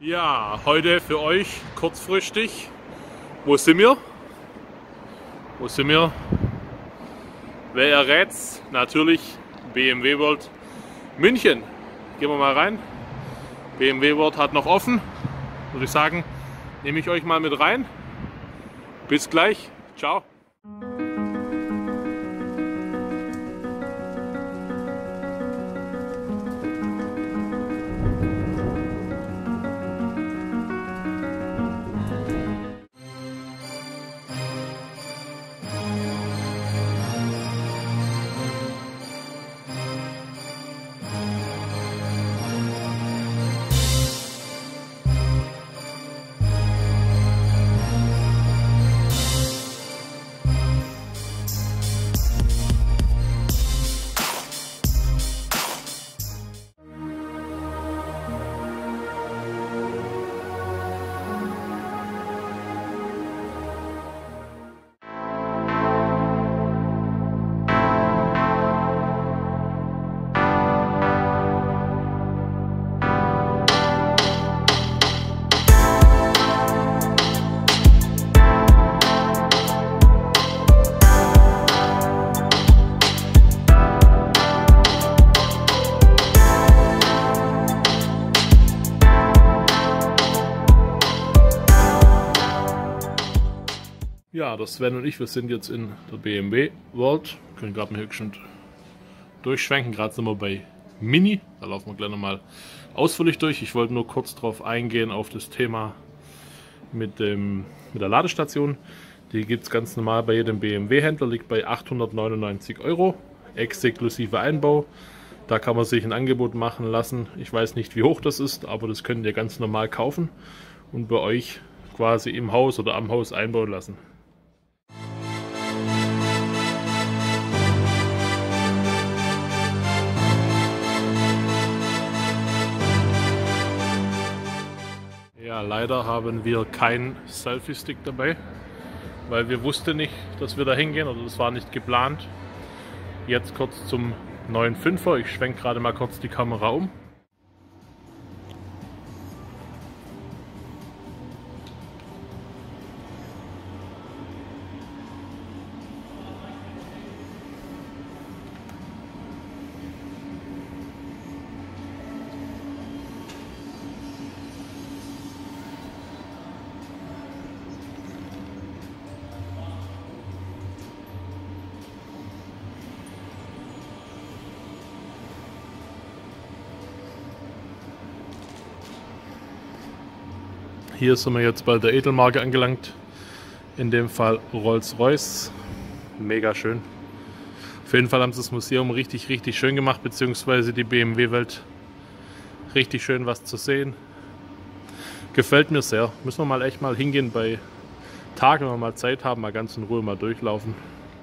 Ja, heute für euch kurzfristig. Wo sind wir? Wo sind wir? Wer errät's? Natürlich BMW World München. Gehen wir mal rein. BMW World hat noch offen. Würde ich sagen, nehme ich euch mal mit rein. Bis gleich. Ciao. Ja, der Sven und ich, wir sind jetzt in der BMW World. Wir können gerade mal höchstens durchschwenken. Gerade sind wir bei Mini. Da laufen wir gleich nochmal ausführlich durch. Ich wollte nur kurz darauf eingehen, auf das Thema mit der Ladestation. Die gibt es ganz normal bei jedem BMW-Händler, liegt bei 899 €, exklusive Einbau. Da kann man sich ein Angebot machen lassen. Ich weiß nicht, wie hoch das ist, aber das könnt ihr ganz normal kaufen und bei euch quasi im Haus oder am Haus einbauen lassen. Ja, leider haben wir keinen Selfie-Stick dabei, weil wir wussten nicht, dass wir da hingehen, oder das war nicht geplant. Jetzt kurz zum neuen 5er. Ich schwenke gerade mal kurz die Kamera um. Hier sind wir jetzt bei der Edelmarke angelangt, in dem Fall Rolls-Royce. Mega schön. Auf jeden Fall haben sie das Museum richtig schön gemacht, beziehungsweise die BMW-Welt. Richtig schön was zu sehen. Gefällt mir sehr. Müssen wir mal echt mal hingehen bei Tag, wenn wir mal Zeit haben, mal ganz in Ruhe mal durchlaufen.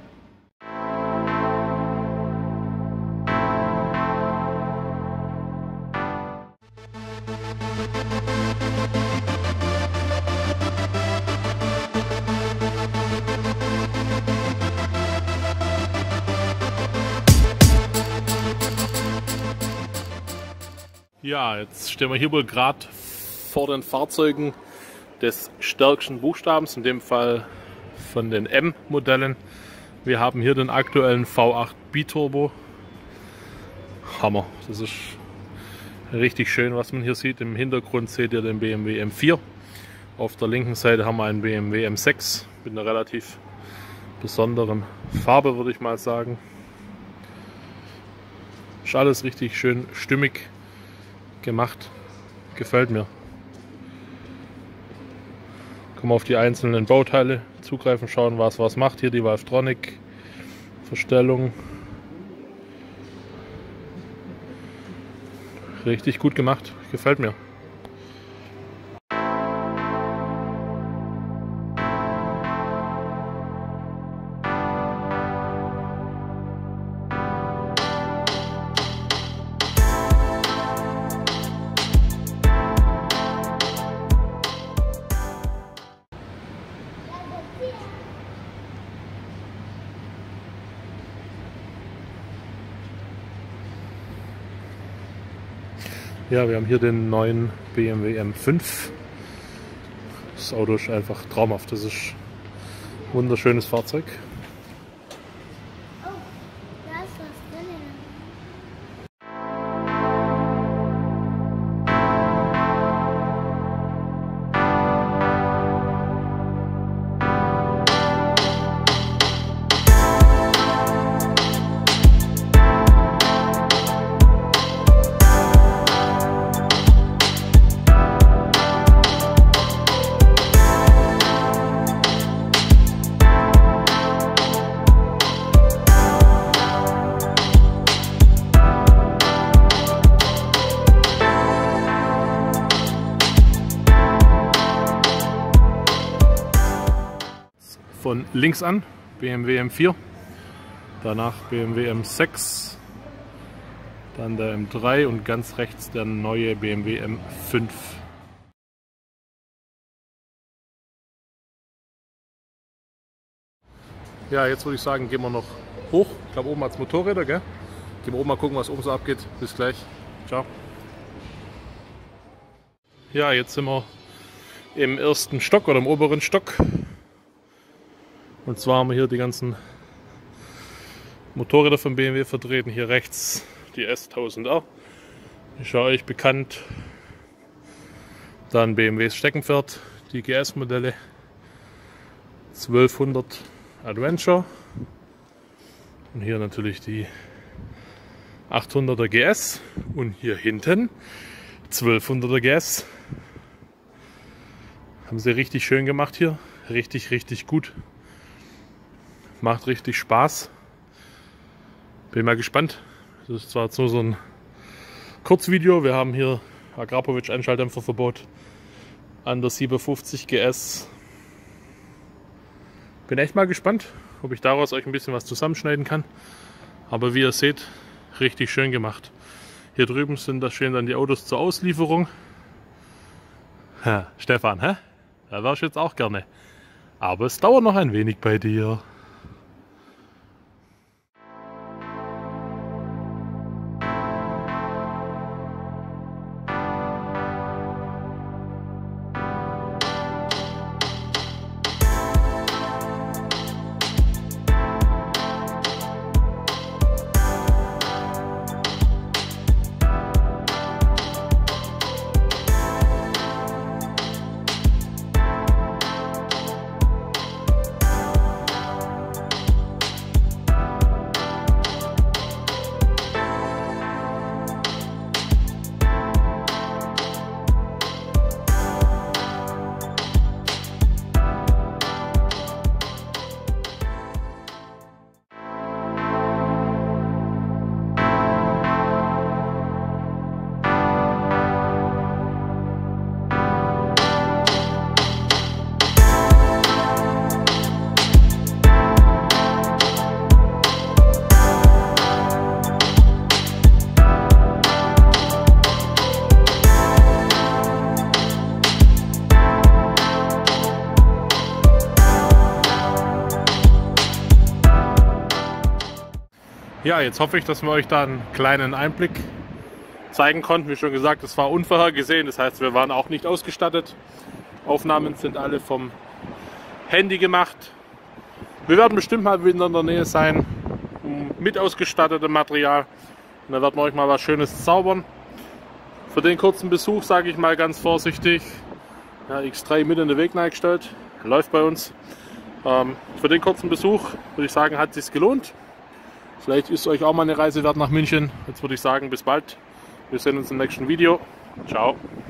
Ja, jetzt stehen wir hier wohl gerade vor den Fahrzeugen des stärksten Buchstabens, in dem Fall von den M-Modellen. Wir haben hier den aktuellen V8 Biturbo. Hammer, das ist richtig schön, was man hier sieht. Im Hintergrund seht ihr den BMW M4. Auf der linken Seite haben wir einen BMW M6 mit einer relativ besonderen Farbe, würde ich mal sagen. Ist alles richtig schön stimmig gemacht. Gefällt mir. Können wir auf die einzelnen Bauteile zugreifen, schauen, was macht. Hier die Valvetronic Verstellung. Richtig gut gemacht. Gefällt mir. Ja, wir haben hier den neuen BMW M5. Das Auto ist einfach traumhaft. Das ist ein wunderschönes Fahrzeug. Oh, da ist was drin. Von links an BMW M4, danach BMW M6, dann der M3 und ganz rechts der neue BMW M5. Ja, jetzt würde ich sagen, gehen wir noch hoch. Ich glaube, oben hat es Motorräder, gell? Gehen wir oben mal gucken, was oben so abgeht. Bis gleich. Ciao. Ja, jetzt sind wir im ersten Stock oder im oberen Stock. Und zwar haben wir hier die ganzen Motorräder von BMW vertreten. Hier rechts die S1000R, ist ja euch bekannt. Dann BMWs Steckenpferd, die GS-Modelle 1200 Adventure. Und hier natürlich die 800er GS. Und hier hinten 1200er GS. Haben sie richtig schön gemacht hier. Richtig, richtig gut. Macht richtig Spaß. Bin mal gespannt. Das ist zwar jetzt nur so ein Kurzvideo. Wir haben hier Agrapovic Einschalldämpferverbot an der 750 GS. Bin echt mal gespannt, ob ich daraus euch ein bisschen was zusammenschneiden kann. Aber wie ihr seht, richtig schön gemacht. Hier drüben stehen dann die Autos zur Auslieferung. Ha, Stefan, hä? Da wärst du jetzt auch gerne. Aber es dauert noch ein wenig bei dir. Ja, jetzt hoffe ich, dass wir euch da einen kleinen Einblick zeigen konnten. Wie schon gesagt, es war unvorhergesehen, das heißt, wir waren auch nicht ausgestattet. Aufnahmen sind alle vom Handy gemacht. Wir werden bestimmt mal wieder in der Nähe sein, mit ausgestattetem Material. Und da werden wir euch mal was Schönes zaubern. Für den kurzen Besuch sage ich mal ganz vorsichtig, ja, X3 mit in den Weg eingestellt, läuft bei uns. Für den kurzen Besuch würde ich sagen, hat es sich gelohnt. Vielleicht ist euch auch mal eine Reise wert nach München. Jetzt würde ich sagen, bis bald. Wir sehen uns im nächsten Video. Ciao.